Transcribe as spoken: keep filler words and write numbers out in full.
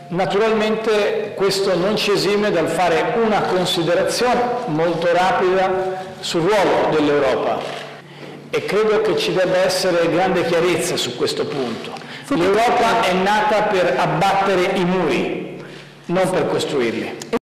Naturalmente questo non ci esime dal fare una considerazione molto rapida sul ruolo dell'Europa e credo che ci debba essere grande chiarezza su questo punto. L'Europa è nata per abbattere i muri, non per costruirli.